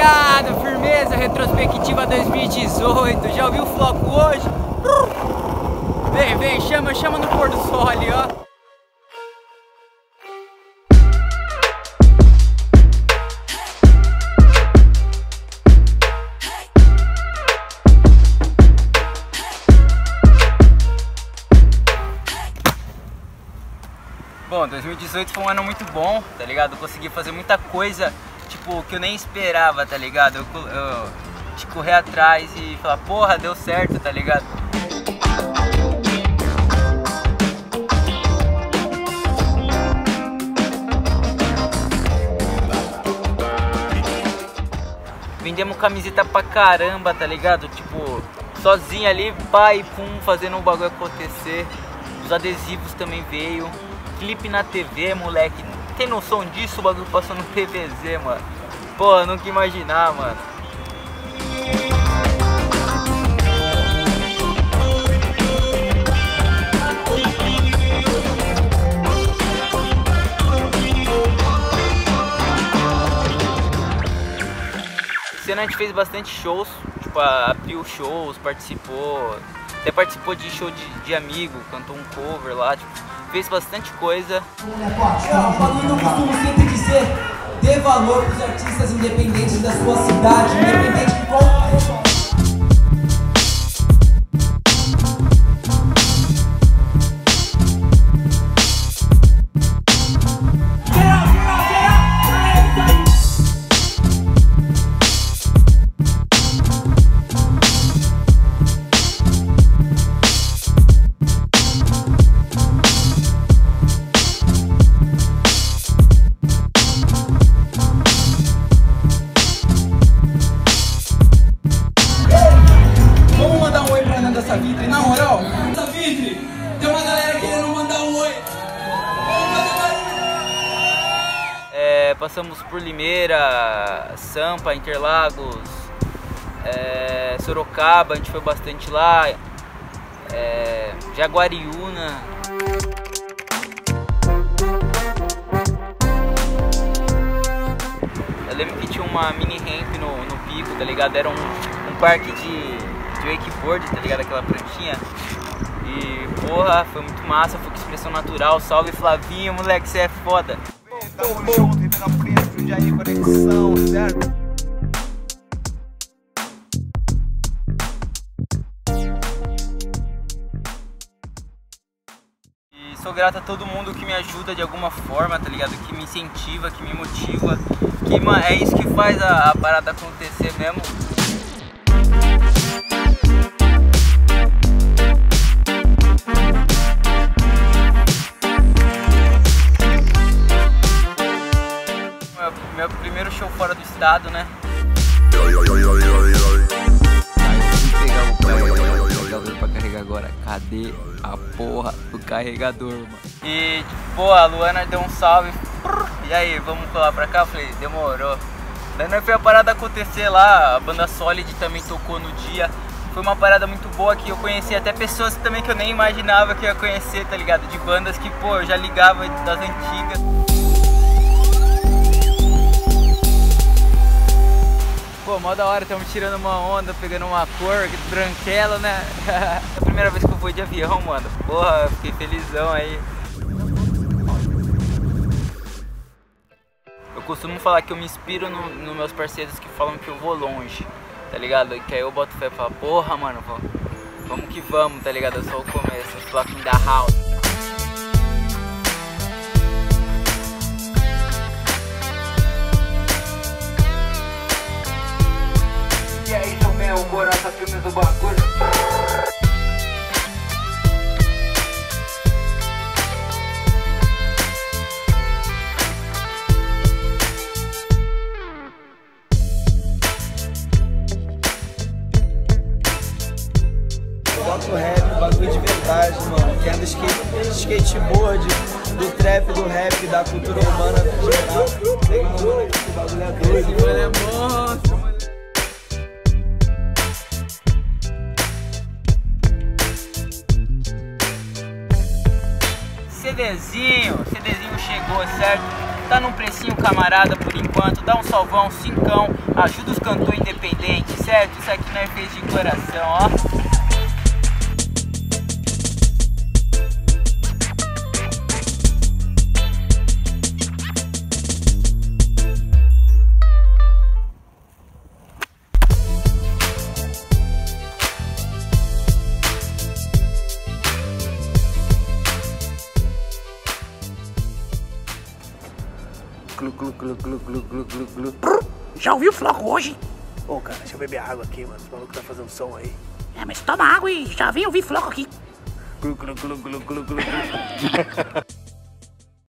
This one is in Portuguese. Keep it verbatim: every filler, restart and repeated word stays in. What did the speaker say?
rapaziada, firmeza, retrospectiva dois mil e dezoito. Já ouviu o floco hoje? Vem, vem, chama, chama no pôr do sol ali, ó. Bom, dois mil e dezoito foi um ano muito bom, tá ligado? Eu consegui fazer muita coisa, tipo, que eu nem esperava, tá ligado? Eu, eu de correr atrás e falar, porra, deu certo, tá ligado? Vendemos camiseta pra caramba, tá ligado? Tipo, sozinho ali, pai, pum, fazendo o bagulho acontecer. Os adesivos também veio. Clipe na T V, moleque. Tem noção disso? O bagulho passou no T V Z, mano. Pô, nunca imaginar, mano. Esse ano a gente fez bastante shows, tipo, abriu shows, participou, até participou de show de, de amigo, cantou um cover lá, tipo, fez bastante coisa. Eu falo, não costumo sempre dizer, dê valor para os artistas independentes da sua cidade, independente de qual... Vitre, na moral, essa Vitre, tem uma galera querendo mandar um oi. É, passamos por Limeira, Sampa, Interlagos, é, Sorocaba, a gente foi bastante lá, é, Jaguariúna. Eu lembro que tinha uma mini ramp no, no pico, tá ligado? Era um, um parque de de wakeboard, tá ligado? Aquela pranchinha. E porra, foi muito massa, foi com expressão natural. Salve Flavinho, moleque, você é foda. Tamo junto, Ribeirão Preto, Jundiaí, conexão, certo? E sou grato a todo mundo que me ajuda de alguma forma, tá ligado? Que me incentiva, que me motiva. Que, mano, é isso que faz a, a parada acontecer mesmo. Meu primeiro show fora do estado, né? Aí eu fui pegar o carregador pra carregar agora. Cadê a porra do carregador, mano? E, tipo, pô, a Luana deu um salve. E aí, vamos colar pra cá? Eu falei, demorou. Daí nós foi a parada acontecer lá. A banda Solid também tocou no dia. Foi uma parada muito boa que eu conheci até pessoas também que eu nem imaginava que eu ia conhecer, tá ligado? De bandas que, pô, eu já ligava das antigas. Pô, mó da hora, estamos tirando uma onda, pegando uma cor, branquela, né? É a primeira vez que eu fui de avião, mano. Porra, fiquei felizão aí. Eu costumo falar que eu me inspiro nos no meus parceiros que falam que eu vou longe, tá ligado? Que aí eu boto fé e falo, porra, mano, vamos, vamos que vamos, tá ligado? É só o começo, o flock in the house. E aí, também o Coraça Filmes do bagulho. Bota o rap, bagulho de verdade, mano. Que é do skate, skateboard, do trap, do rap, da cultura urbana no geral. Pega uma mano aqui, o bagulho é doido. Esse mano é monstro. CDzinho, CDzinho chegou, certo? Tá num precinho, camarada, por enquanto. Dá um salvão, cincão. Ajuda os cantores independentes, certo? Isso aqui nós fez de coração, ó. Já ouviu o Floco hoje? Ô, cara, deixa eu beber água aqui, mano. Os malucos tá fazendo som aí. É, mas toma água e já vem ouvir Floco aqui.